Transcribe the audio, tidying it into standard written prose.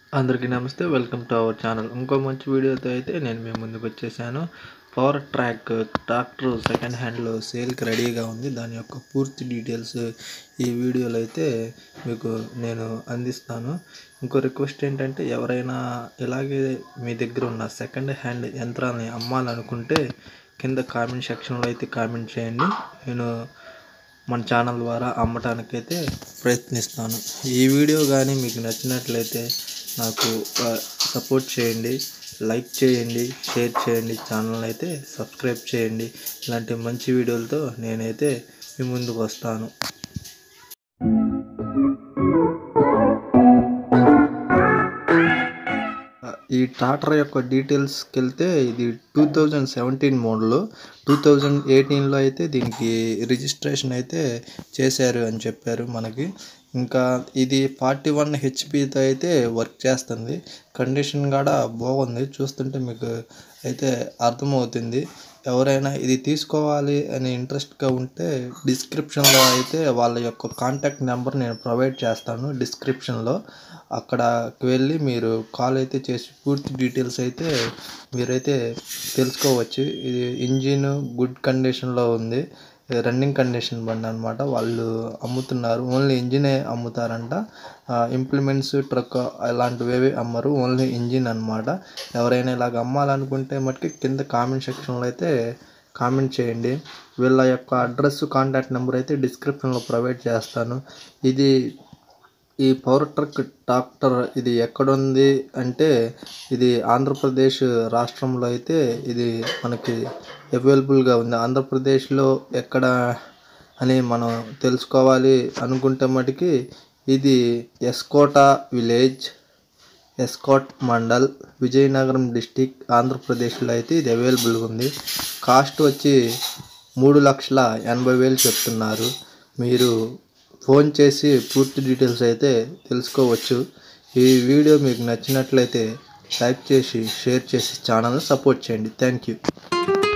అందరికీ నమస్తే. Welcome to our channel. ఇంకో మంచి వీడియోతో అయితే నేను మీ ముందుకు వచ్చేసాను. పవర్ ట్రాక్ ట్రాక్టర్ సెకండ్ హ్యాండ్లో సేల్కి రెడీగా ఉంది. దాని యొక్క పూర్తి డీటెయిల్స్ ఈ వీడియోలో అయితే మీకు నేను అందిస్తాను. ఇంకో రిక్వెస్ట్ ఏంటంటే, ఎవరైనా ఇలాగే మీ దగ్గర ఉన్న సెకండ్ హ్యాండ్ యంత్రాన్ని అమ్మాలనుకుంటే కింద కామెంట్ సెక్షన్లో అయితే కామెంట్ చేయండి. నేను మన ఛానల్ ద్వారా అమ్మటానికైతే ప్రయత్నిస్తాను. ఈ వీడియో కానీ మీకు నచ్చినట్లయితే నాకు సపోర్ట్ చేయండి, లైక్ చేయండి, షేర్ చేయండి, ఛానల్ అయితే సబ్స్క్రైబ్ చేయండి. ఇలాంటి మంచి వీడియోలతో నేనైతే మీ ముందుకు వస్తాను. ఈ ట్రాక్టర్ యొక్క డీటెయిల్స్కి వెళ్తే ఇది 2017 మోడల్. 2018లో అయితే దీనికి రిజిస్ట్రేషన్ అయితే చేశారు అని చెప్పారు మనకి. ఇంకా ఇది 41 హెచ్పితో అయితే వర్క్ చేస్తుంది. కండిషన్ కూడా బాగుంది, చూస్తుంటే మీకు అయితే అర్థమవుతుంది. ఎవరైనా ఇది తీసుకోవాలి అని ఇంట్రెస్ట్గా ఉంటే డిస్క్రిప్షన్లో అయితే వాళ్ళ యొక్క కాంటాక్ట్ నెంబర్ నేను ప్రొవైడ్ చేస్తాను డిస్క్రిప్షన్లో. అక్కడికి వెళ్ళి మీరు కాల్ అయితే చేసి పూర్తి డీటెయిల్స్ అయితే మీరైతే తెలుసుకోవచ్చు. ఇది ఇంజిన్ గుడ్ కండిషన్లో ఉంది, రన్నింగ్ కండిషన్ బండి అనమాట. వాళ్ళు అమ్ముతున్నారు, ఓన్లీ ఇంజినే అమ్ముతారంట. ఇంప్లిమెంట్స్ ట్రక్ అలాంటివి అమ్మరు, ఓన్లీ ఇంజిన్ అనమాట. ఎవరైనా ఇలాగ అమ్మాలనుకుంటే మటుకు కింద కామెంట్ సెక్షన్లో అయితే కామెంట్ చేయండి. వీళ్ళ యొక్క అడ్రస్, కాంటాక్ట్ నెంబర్ అయితే డిస్క్రిప్షన్లో ప్రొవైడ్ చేస్తాను. ఈ పవర్ ట్రక్ ట్రాక్టర్ ఇది ఎక్కడుంది అంటే, ఇది ఆంధ్రప్రదేశ్ రాష్ట్రంలో అయితే ఇది మనకి అవైలబుల్గా ఉంది. ఆంధ్రప్రదేశ్లో ఎక్కడ అని మనం తెలుసుకోవాలి అనుకుంటే మటుకి ఇది ఎస్కోట విలేజ్, ఎస్కోట్ మండల్, విజయనగరం డిస్టిక్, ఆంధ్రప్రదేశ్లో అయితే ఇది అవైలబుల్గా ఉంది. కాస్ట్ వచ్చి 3,80,000 చెప్తున్నారు. మీరు ఫోన్ చేసి పూర్తి డీటెయిల్స్ అయితే తెలుసుకోవచ్చు. ఈ వీడియో మీకు నచ్చినట్లయితే లైక్ చేసి షేర్ చేసి ఛానల్ని సపోర్ట్ చేయండి. Thank you.